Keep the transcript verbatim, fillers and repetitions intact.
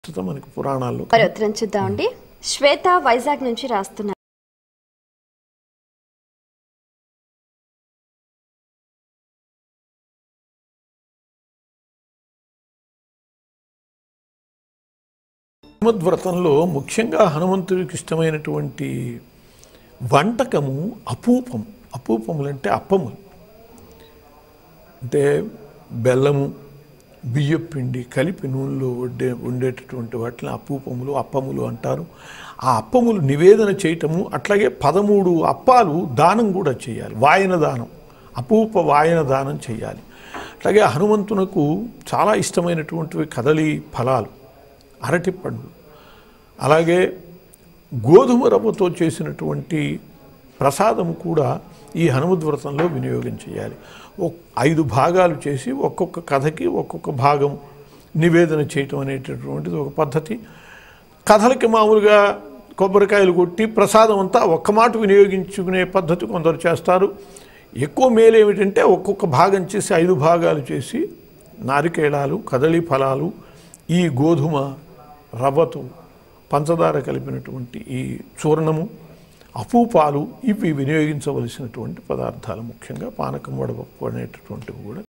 మనకి పురాణాల్లో మరి ఉత్తరం చూద్దామండి. శ్వేత వైజాగ్ నుంచి రాస్తున్నారు. హనుమద్వ్రతంలో ముఖ్యంగా హనుమంతుడికి ఇష్టమైనటువంటి వంటకము అపూపం. అపూపములంటే అప్పములు, అంటే బెల్లము బియ్యం పిండి కలిపి నూనెలో వండే వండేటటువంటి వాటిని అపూపములు అప్పములు అంటారు. ఆ అప్పములు నివేదన చేయటము, అట్లాగే పదమూడు అప్పాలు దానం కూడా చేయాలి. వాయన దానం, అపూప వాయన దానం చేయాలి. అట్లాగే హనుమంతునకు చాలా ఇష్టమైనటువంటివి కదలి ఫలాలు, అరటి పండ్లు, అలాగే గోధుమ రవ్వతో చేసినటువంటి ప్రసాదము కూడా ఈ హనుమద్వ్రతంలో వినియోగం చేయాలి. ఐదు భాగాలు చేసి ఒక్కొక్క కథకి ఒక్కొక్క భాగం నివేదన చేయటం అనేటటువంటిది ఒక పద్ధతి. కథలకి మామూలుగా కొబ్బరికాయలు కొట్టి ప్రసాదం అంతా ఒక్క మాట వినియోగించుకునే పద్ధతి కొందరు చేస్తారు. ఎక్కువ మేలు ఏమిటంటే ఒక్కొక్క భాగం చేసి ఐదు భాగాలు చేసి నారికేళాలు, కదళీ ఫలాలు, ఈ గోధుమ రవ్వతో పంచదార కలిపినటువంటి ఈ చూర్ణము, అపూపాలు, ఇవి వినియోగించవలసినటువంటి పదార్థాలు. ముఖ్యంగా పానకం, వడపప్పు అనేటటువంటివి కూడా